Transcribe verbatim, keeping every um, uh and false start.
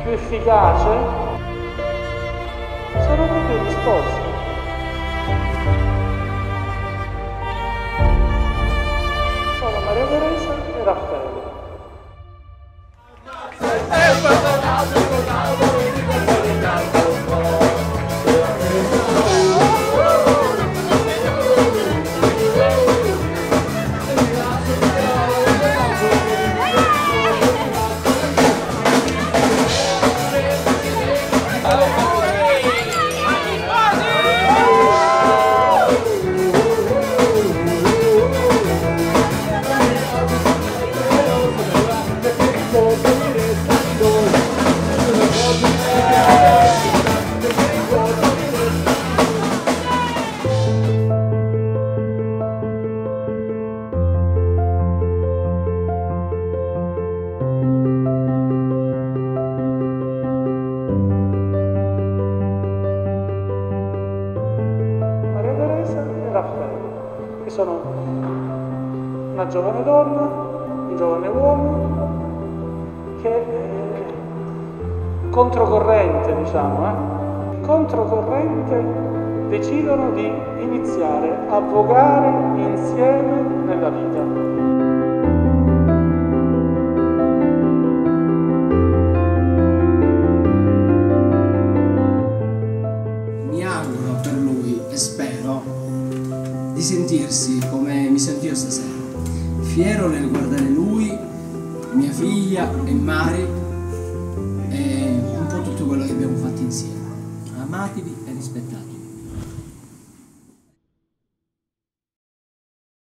più efficace, sono proprio gli sposi. Sono Maria Teresa e Raffaele. Raffaele, che sono una giovane donna, un giovane uomo che eh, controcorrente, diciamo, eh, controcorrente decidono di iniziare a vogare insieme nella vita. Di sentirsi come mi sento io stasera, fiero nel guardare lui, mia figlia e Mari e un po' tutto quello che abbiamo fatto insieme. Amatevi e rispettatevi.